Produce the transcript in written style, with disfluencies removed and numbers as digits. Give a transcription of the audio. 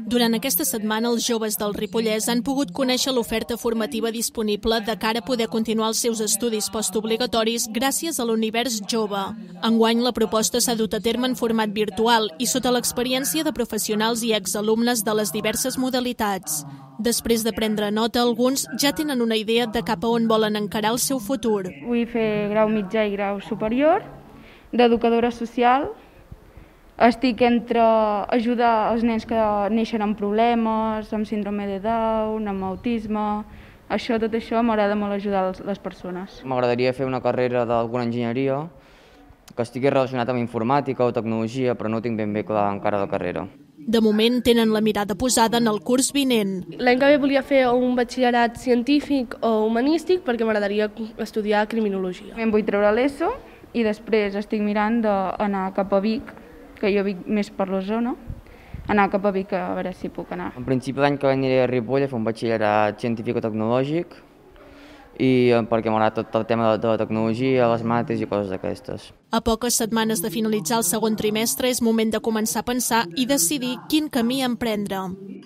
Durant aquesta setmana, els joves del Ripollès han pogut conèixer l'oferta formativa disponible de cara a poder continuar els seus estudis postobligatoris gràcies a l'Univers Jove. Enguany, la proposta s'ha dut a terme en format virtual i sota l'experiència de professionals i exalumnes de les diverses modalitats. Després de prendre nota, alguns ja tenen una idea de cap a on volen encarar el seu futur. Vull fer grau mitjà i grau superior, d'educadora social. Estic entre ajudar els nens que neixen amb problemes, amb síndrome de Down, amb autisme. Tot això m'agrada molt ajudar les persones. M'agradaria fer una carrera d'alguna enginyeria que estigui relacionada amb informàtica o tecnologia, però no tinc ben bé clar encara la carrera. De moment tenen la mirada posada en el curs vinent. L'any que ve volia fer un batxillerat científic o humanístic perquè m'agradaria estudiar criminologia. Em vull treure l'ESO i després estic mirant d'anar cap a Vic, que jo vic més per la zona, anar cap a Vic a veure si puc anar. En principi l'any que ve aniré a Ripoll a fer un batxillerat científic-tecnològic i perquè m'agrada tot el tema de la tecnologia, les mates i coses d'aquestes. A poques setmanes de finalitzar el segon trimestre és moment de començar a pensar i decidir quin camí emprendre.